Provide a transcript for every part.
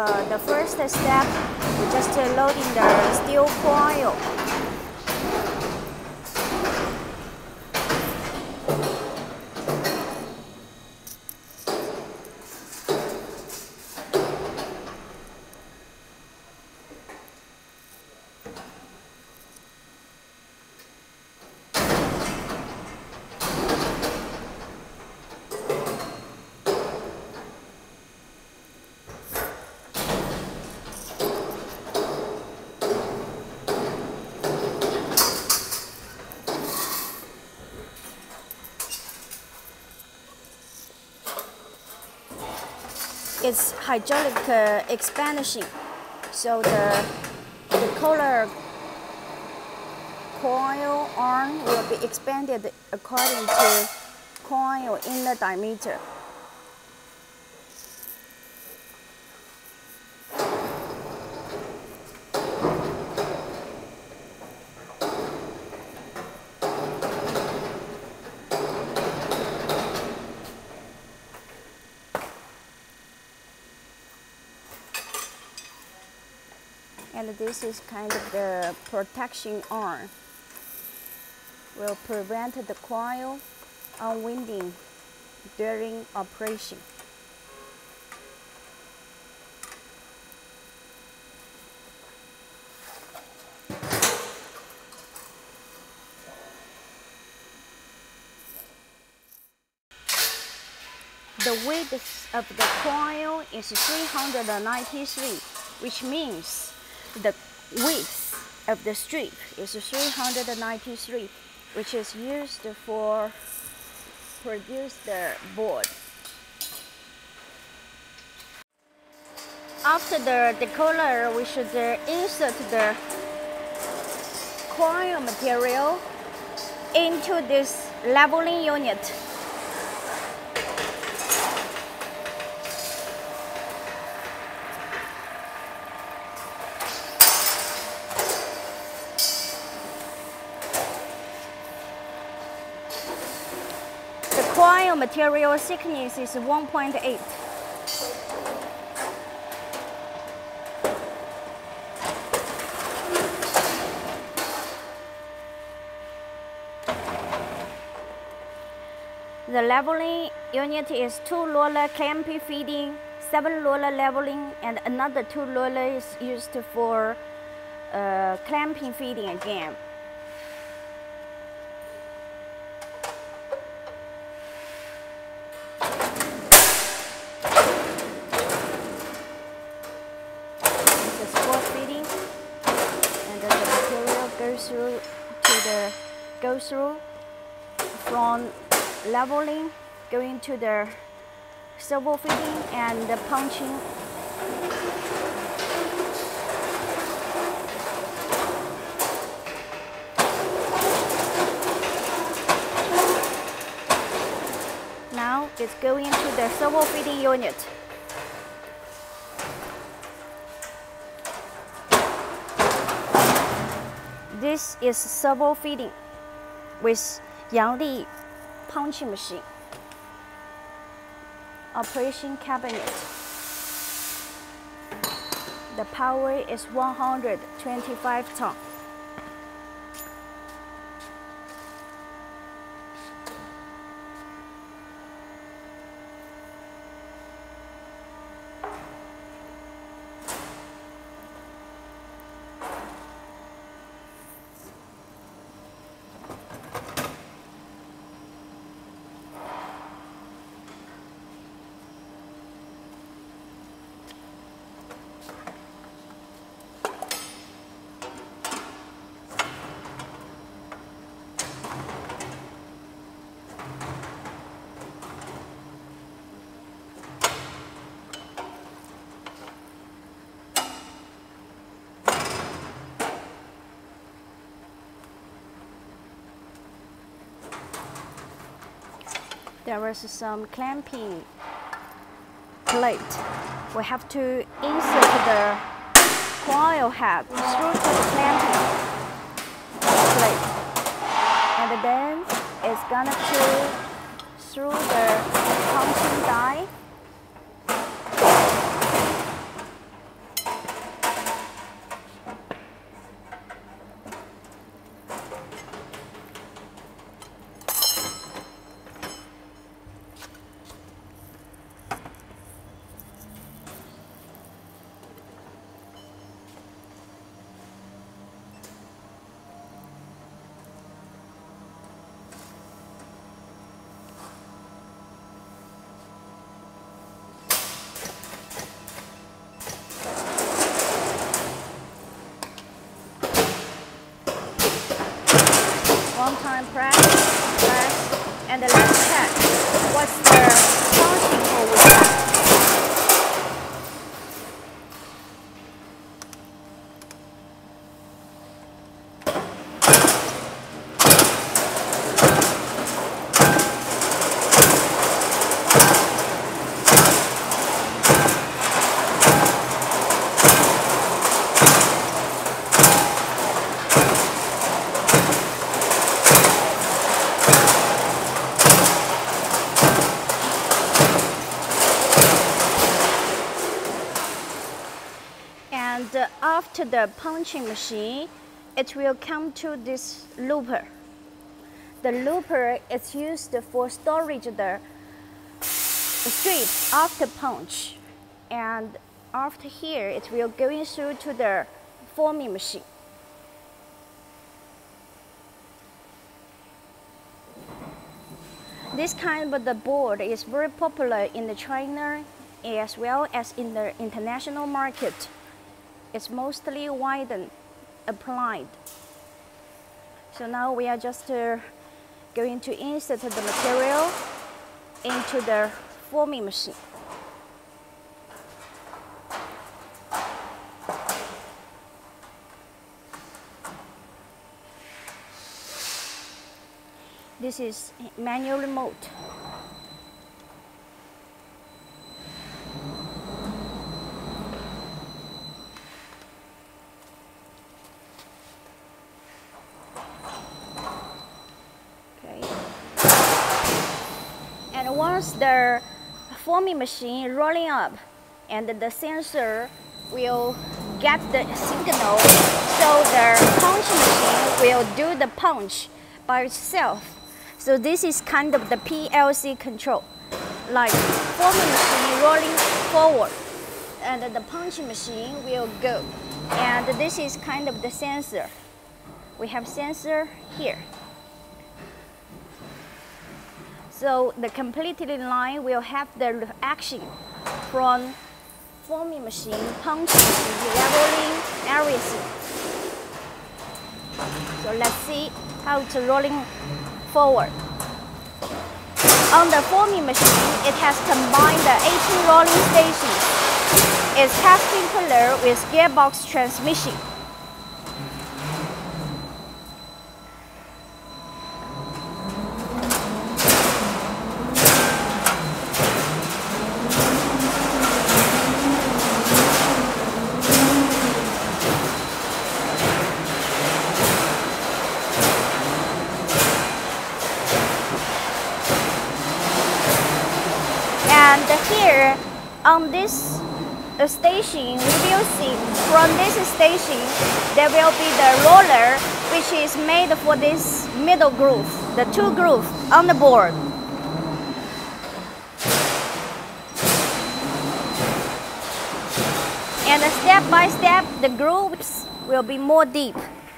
the first step, we're just loading the steel coil. It's hydraulic expansion, so the color coil arm will be expanded according to coil inner diameter. And this is kind of the protection arm. Will prevent the coil unwinding during operation. The width of the coil is 393, which means the width of the strip is 393, which is used for produce the board. After the decoller, we should insert the coil material into this leveling unit. Coil material thickness is 1.8. The leveling unit is 2 roller clamping feeding, 7 roller leveling, and another 2 rollers is used for clamping feeding again. Goes through from leveling, going to the servo feeding and the punching. Now it's going to the servo feeding unit. This is servo feeding with Yang Li punching machine. Operation cabinet. The power is 125 tons. There is some clamping plate. We have to insert the coil head through to the clamping plate, and then it's gonna go through the punching die. one time press, and let's check what's the punching hole we got. And after the punching machine, it will come to this looper. The looper is used for storage the strip after punch. And after here, it will go through to the forming machine. This kind of the board is very popular in the China as well as in the international market. It's mostly widely applied. So now we are just going to insert the material into the forming machine. This is manual remote. And once the forming machine rolling up and the sensor will get the signal, so the punching machine will do the punch by itself. So this is kind of the PLC control, like forming machine rolling forward and the punching machine will go. And this is kind of the sensor. We have sensor here. So the completely line will have the action from forming machine, punching, leveling, everything. So let's see how it's rolling forward. On the forming machine, it has combined the 18 rolling stations. It's casting pillar with gearbox transmission. And here on this station, we will see from this station there will be the roller which is made for this middle groove, the two grooves on the board. And step by step the grooves will be more deep.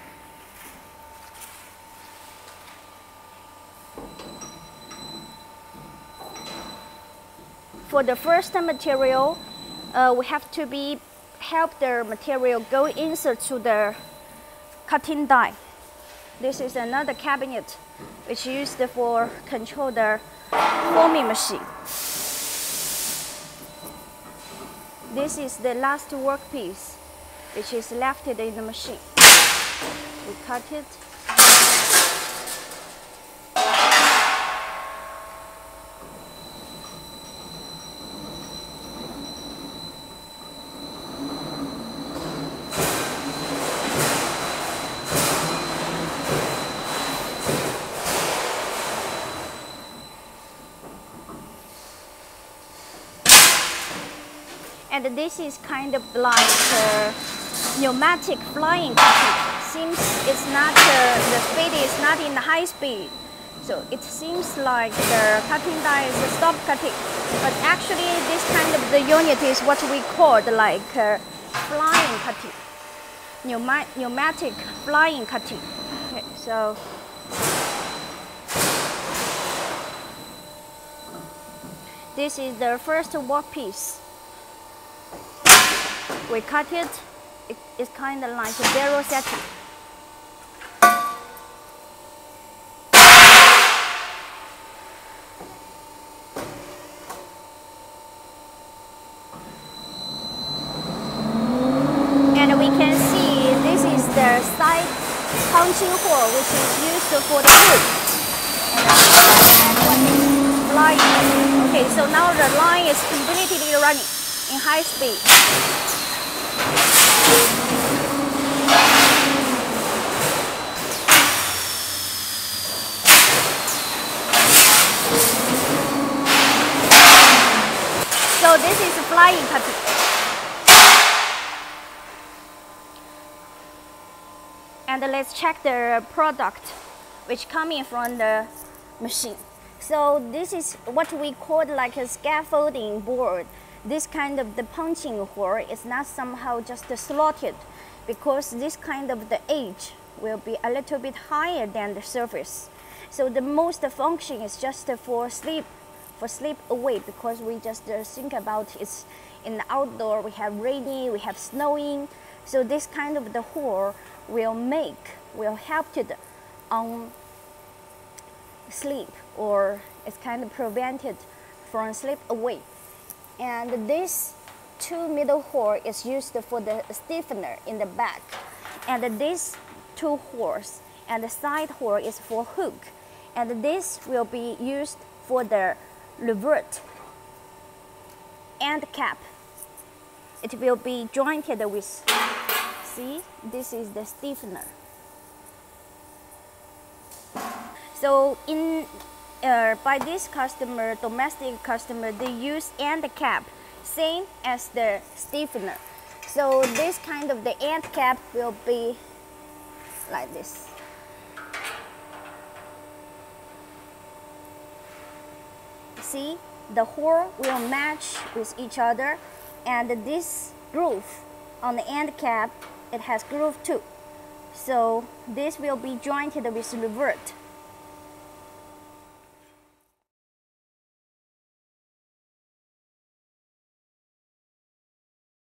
For the first material, we have to help the material go insert to the cutting die. This is another cabinet which is used for control the forming machine. This is the last workpiece which is left in the machine. We cut it. And this is kind of like pneumatic flying cutting. Seems it's not the speed is not in high speed, so it seems like the cutting die is a stop cutting. But actually, this kind of the unit is what we call like flying cutting, pneumatic flying cutting. Okay, so. This is the first workpiece. We cut it, it's kind of like a zero setting. punching hole which is used for the hook. And what is flying. Okay, so now the line is completely running in high speed. So this is flying puppy. And let's check the product which coming from the machine. So this is what we call like a scaffolding board. This kind of the punching hole is not somehow just slotted, because this kind of the edge will be a little bit higher than the surface. So the most function is just for slip away, because we just think about it's in the outdoor, we have rainy, we have snowing. So this kind of the hole will help to the slip, or it's kind of prevented from slip away. And this 2 middle hole is used for the stiffener in the back, and this 2 holes and the side hole is for hook, and this will be used for the revert and cap. It will be jointed with, see, this is the stiffener. So in by this customer, domestic customer, they use end cap same as the stiffener. So this kind of the end cap will be like this. See, the hole will match with each other, and this groove on the end cap, it has groove too. So this will be jointed with revert.